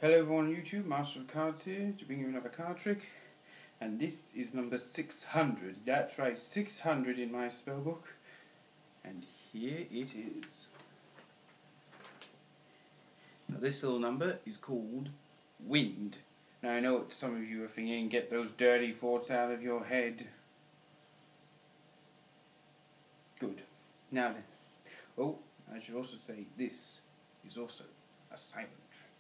Hello everyone on YouTube, Master of Cards here to bring you another card trick. And this is number 600. That's right, 600 in my spellbook. And here it is. Now this little number is called Wind. Now I know what some of you are thinking, get those dirty thoughts out of your head. Good. Now then. Oh, I should also say this is also a silent trick.